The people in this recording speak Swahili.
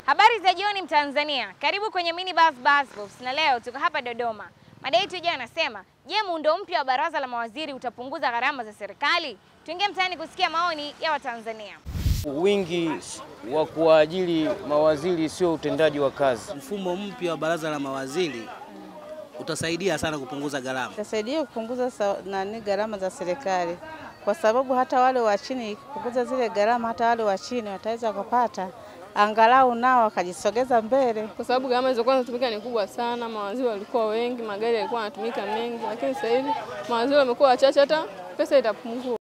Habari za jioni Mtanzania, karibu kwenye Mini Buzz Pops, na leo tuko hapa Dodoma. Mada yetu ijayo anasema, je, muundo mpya wa baraza la mawaziri utapunguza gharama za serikali? Tuingie mtaani kusikia maoni ya Watanzania. Wingi wa kuajiri mawaziri sio utendaji wa kazi. Mfumo mpya wa baraza la mawaziri utasaidia sana kupunguza gharama. Utasaidia kupunguza gharama za serikali, kwa sababu hata wale wa chini kupunguza zile gharama, hata wale wa chini wataweza kupata angalau nao wakajisogeza mbele, kwa sababu gharama zilizokuwa zinatumika ni kubwa sana. Mawaziri walikuwa wengi, magari yalikuwa yanatumika mengi, lakini sasa hivi mawaziri wamekuwa wachache, hata pesa itapungua.